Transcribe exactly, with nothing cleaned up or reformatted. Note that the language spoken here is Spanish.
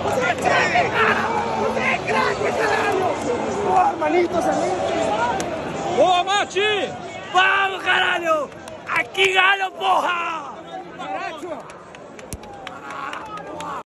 ¡Oh, hermanitos, hermanitos! ¡Boa, Mati! ¡Vamos, caralho! ¡Aquí gano, porra!